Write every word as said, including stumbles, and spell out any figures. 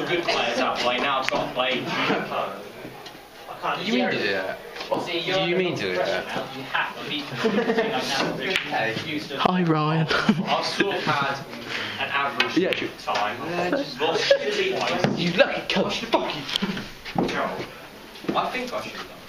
the good players out of the way. Now I've got to play. Do you mean to do that? Do you mean to do that? You have to beat them. Hi Ryan. Our scorecard an average Yeah. time. Lost twice. You lucky coach. Fuck you. Joe, I think I should have done.